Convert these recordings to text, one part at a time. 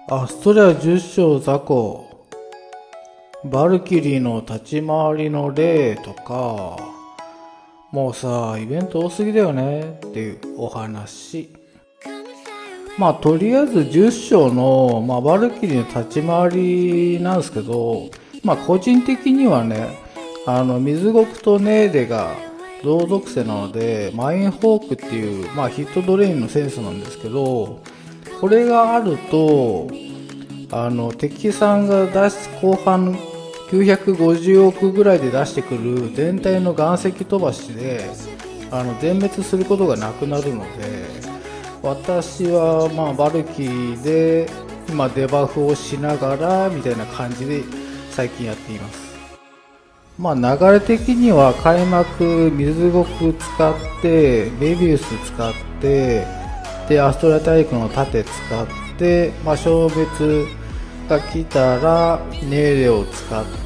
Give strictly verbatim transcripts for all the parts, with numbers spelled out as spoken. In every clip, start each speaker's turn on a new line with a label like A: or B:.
A: アストリアじゅっ章雑魚、バルキリーの立ち回りの例とか、もうさ、イベント多すぎだよねっていうお話。まあ、とりあえずじゅっ章の、まあ、バルキリーの立ち回りなんですけど、まあ、個人的にはね、あの、水獄とネーデが同属性なので、マインホークっていう、まあ、ヒットドレインのセンスなんですけど、これがあると、あの、敵さんが出し、後半きゅうひゃくごじゅうおくぐらいで出してくる全体の岩石飛ばしで、あの、全滅することがなくなるので、私は、まあ、バルキーで、今デバフをしながら、みたいな感じで最近やっています。まあ、流れ的には開幕、水獄使って、ベビウス使って、で、アストラ大陸の盾使って、まあ、消滅が来たら、ネーレを使って、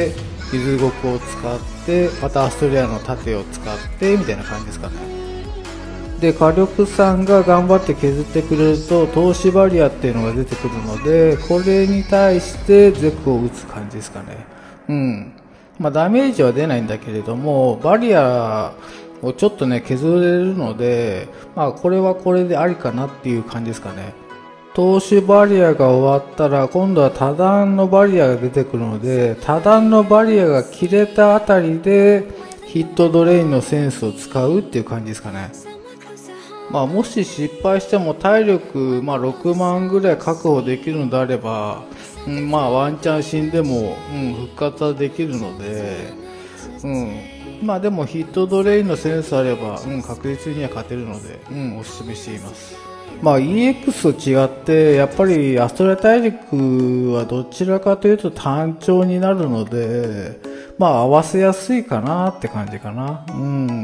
A: 水獄を使って、またアストリアの盾を使って、みたいな感じですかね。で、火力さんが頑張って削ってくれると、投資バリアっていうのが出てくるので、これに対してゼクを打つ感じですかね。うん。まあ、ダメージは出ないんだけれども、バリアをちょっとね、削れるので、まあ、これはこれでありかなっていう感じですかね。投資バリアが終わったら、今度は多段のバリアが出てくるので、多段のバリアが切れたあたりで、ヒットドレインのセンスを使うっていう感じですかね。まあ、もし失敗しても体力、まあ、ろくまんぐらい確保できるのであれば、うん、まあ、ワンチャン死んでも、うん、復活はできるので、うん。まあ、でもヒットドレインのセンスあれば、うん、確実には勝てるので、うん、お勧めしています。まあ、イーエックス と違って、やっぱりアストラ大陸はどちらかというと単調になるので、まあ、合わせやすいかなって感じかな。うん。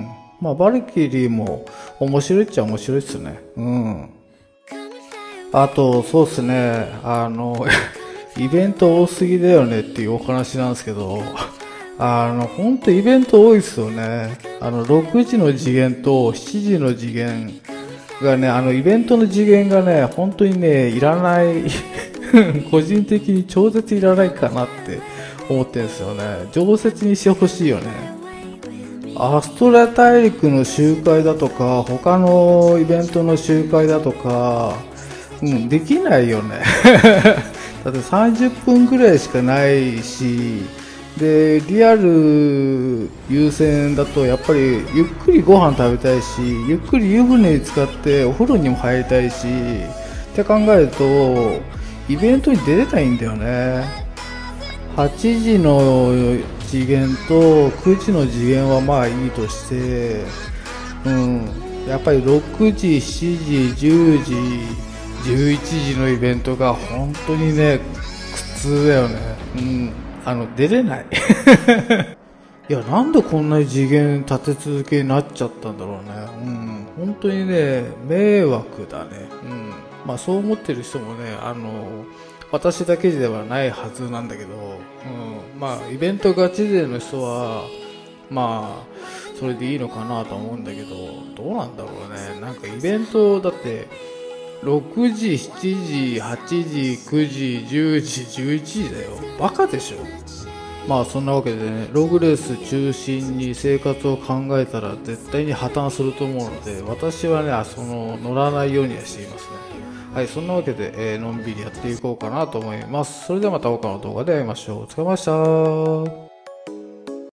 A: まあ、バルキリーも面白いっちゃ面白いっすね。うん。あと、そうっすね。あの、イベント多すぎだよねっていうお話なんですけど、あの、ほんとイベント多いっすよね。あの、ろくじの次元としちじの次元がね、あの、イベントの次元がね、本当にね、いらない、個人的に超絶いらないかなって思ってるんですよね。常設にしてほしいよね。アストラ大陸の集会だとか、他のイベントの集会だとか、うん、できないよね。だってさんじゅっぷんぐらいしかないし、で、リアル優先だとやっぱりゆっくりご飯食べたいし、ゆっくり湯船に浸かってお風呂にも入りたいし、って考えると、イベントに出れないんだよね。はちじの次元とくじの次元はまあいいとして、うん、やっぱりろくじ、しちじ、じゅうじ、じゅういちじのイベントが本当にね、苦痛だよね。うん、あの、出れない。いや、なんでこんなに次元立て続けになっちゃったんだろうね。うん、本当にね、迷惑だね。うん、まあそう思ってる人もね、あの、私だけではないはずなんだけど、うん、まあイベントガチ勢の人はまあそれでいいのかなと思うんだけど、どうなんだろうね。なんかイベントだってろくじ、しちじ、はちじ、くじ、じゅうじ、じゅういちじだよ。バカでしょ。まあそんなわけでね、ログレース中心に生活を考えたら絶対に破綻すると思うので、私はね、その乗らないようにはしていますね。はい、そんなわけで、えー、のんびりやっていこうかなと思います。それではまた他の動画で会いましょう。お疲れ様でした。